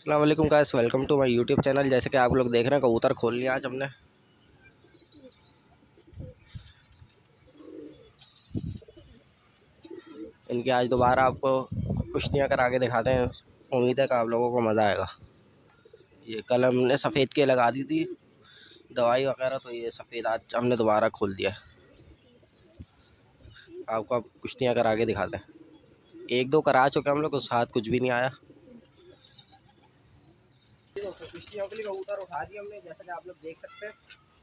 अस्सलाम वालेकुम guys, welcome to my YouTube channel. जैसे कि आप लोग देख रहे हैं कबूतर खोल लिया आज हमने। इनकी आज दोबारा आपको कुश्तियाँ करा के दिखाते हैं। उम्मीद है कि आप लोगों को मज़ा आएगा। ये कल हमने सफ़ेद के लगा दी थी दवाई वगैरह, तो ये सफ़ेद आज हमने दोबारा खोल दिया। आपको अब कुश्तियाँ करा के दिखाते हैं। एक दो करा चुके हम लोग, उस साथ कुछ भी नहीं आया। कुश्तियों के लिए कबूतर उठा दिए हमने, जैसा कि आप लोग देख सकते हैं।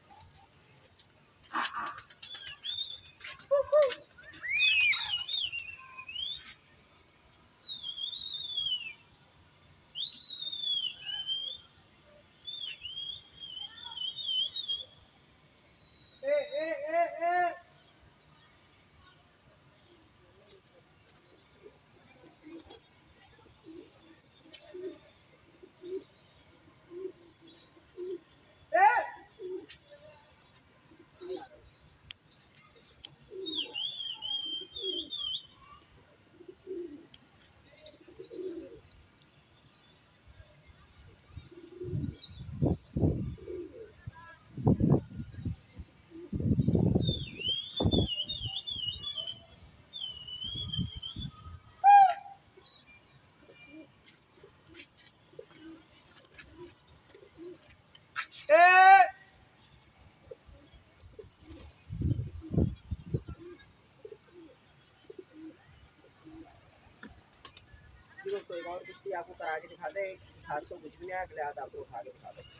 दोस्तों एक और कुश्ती आपको करा के दिखाते हैं। साथ तो कुछ भी नहीं आया, अगले हाथ आपको उठा के दिखाते हैं।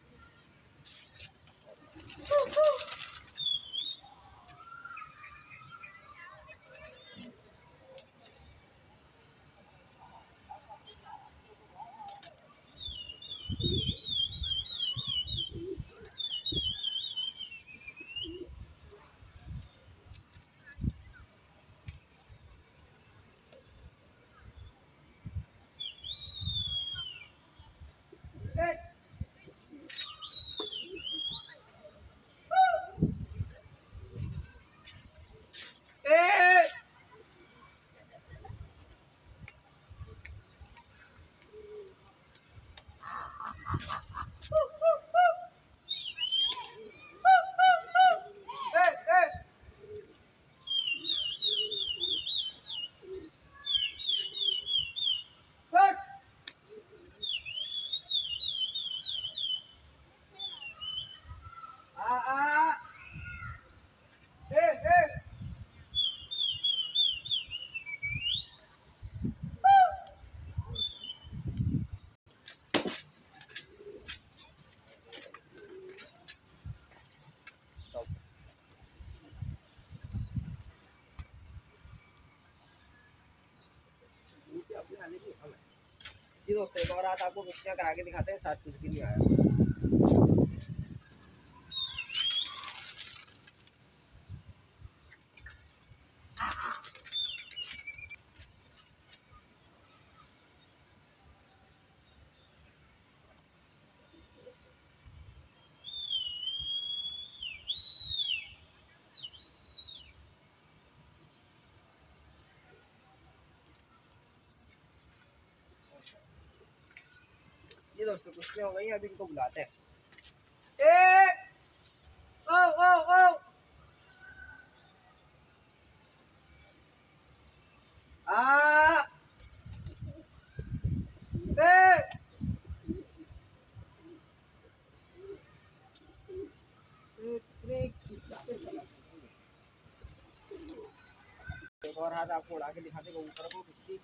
जी दोस्तों एक और रात आपको कुश्तियाँ करा के दिखाते हैं। साथ कुछ भी नहीं आया। ये दोस्तों कुश्तियाँ हो गई, अभी इनको बुलाते हैं। ओ ओ ओ आ एक और हाथ आपको उड़ा के दिखाते हैं कबूतर को कुश्ती।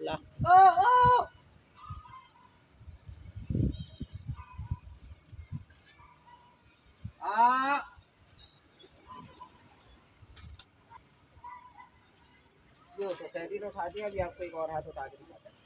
ला ओ आ जो तो सैदी ने उठा दिया। अभी आपको एक और हाथ उठा के दिखाता है।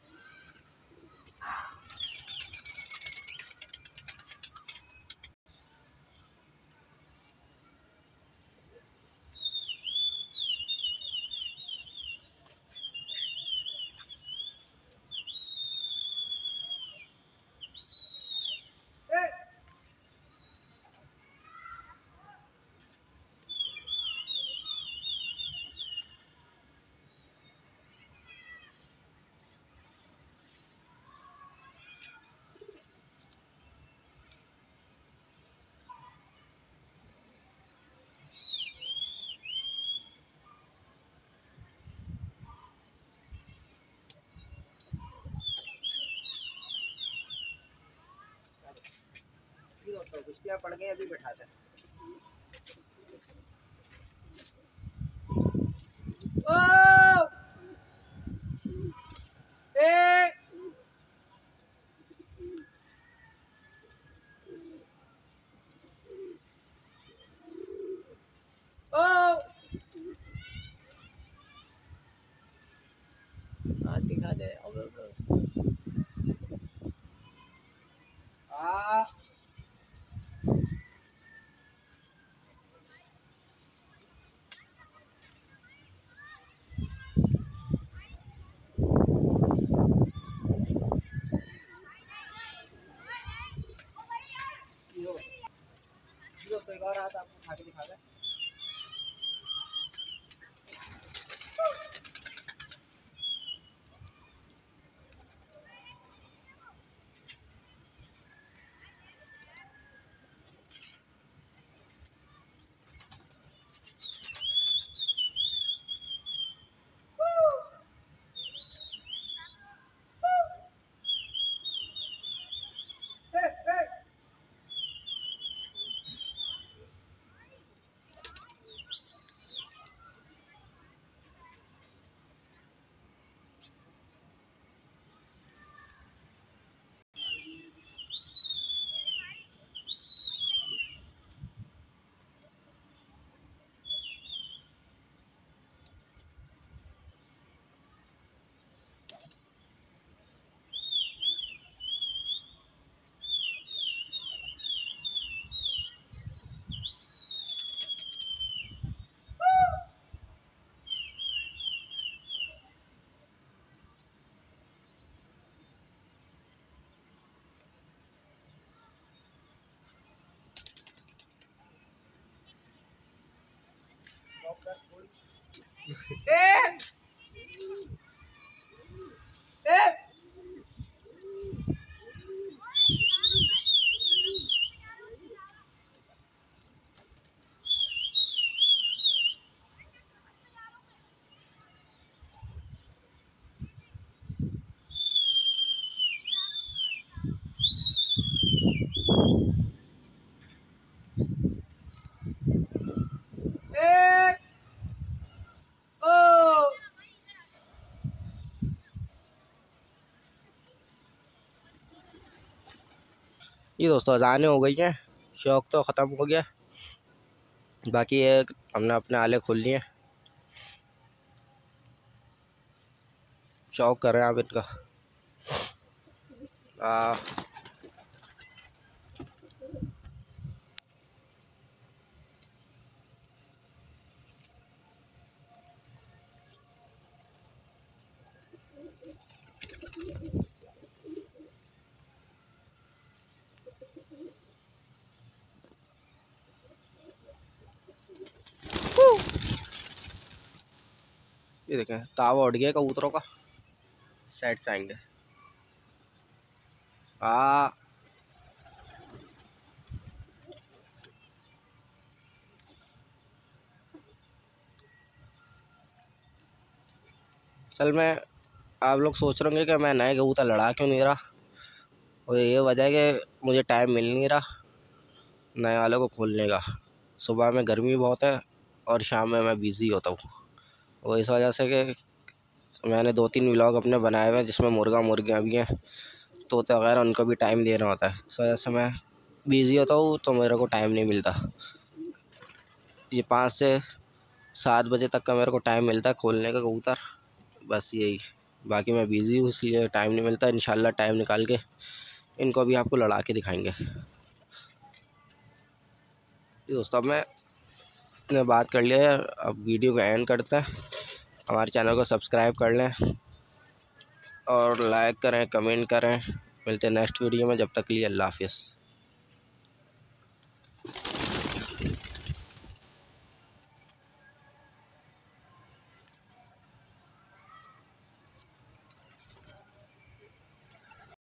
दोस्तों कुश्तियाँ पड़ गई, अभी बैठाते हैं। ओ ए ओ दिखा दे आ दोस्तों एक और हाथ आपको उठा के दिखा दे। ये दोस्तों अज़ानें हो गई हैं, शौक़ तो ख़त्म हो गया। बाकी ये हमने अपने आले खोल लिए, शौक़ कर रहे हैं आप इनका। ये देखें तावा उड़ गया कबूतरों का, साइड से आएंगे। असल में आप लोग सोच रहे होंगे कि मैं नए कबूतर लड़ा क्यों नहीं रहा, और ये वजह है कि मुझे टाइम मिल नहीं रहा नए वाले को खोलने का। सुबह में गर्मी बहुत है और शाम में मैं बिज़ी होता हूँ, वो इस वजह से कि मैंने 2-3 व्लॉग अपने बनाए हुए हैं जिसमें मुर्गा मुर्गियाँ भी हैं, तोते वगैरह, उनको भी टाइम देना होता है। इस वजह से मैं बिज़ी होता हूँ तो मेरे को टाइम नहीं मिलता। ये 5 से 7 बजे तक का मेरे को टाइम मिलता है खोलने का कबूतर, बस यही। बाकी मैं बिज़ी हूँ इसलिए टाइम नहीं मिलता। इंशाल्लाह टाइम निकाल के इनको भी आपको लड़ा के दिखाएंगे। दोस्तों, अब मैंने बात कर लिया है, अब वीडियो को एंड करते हैं। हमारे चैनल को सब्सक्राइब कर लें और लाइक करें, कमेंट करें। मिलते हैं नेक्स्ट वीडियो में, जब तक के लिए अल्लाह हाफ़िज़।